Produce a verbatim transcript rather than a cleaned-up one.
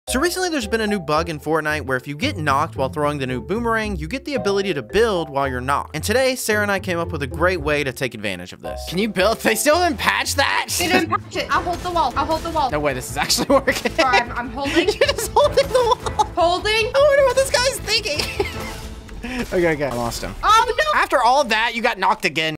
So recently there's been a new bug in Fortnite where if you get knocked while throwing the new boomerang, you get the ability to build while you're knocked. And today, Sarah and I came up with a great way to take advantage of this. Can you build? They still didn't patch that? They didn't patch it. I'll hold the wall. I'll hold the wall. No way, this is actually working. Sorry, I'm, I'm holding. You're just holding the wall. Holding. I wonder what this guy's thinking. Okay, okay, I lost him. Oh, no. After all of that, you got knocked again.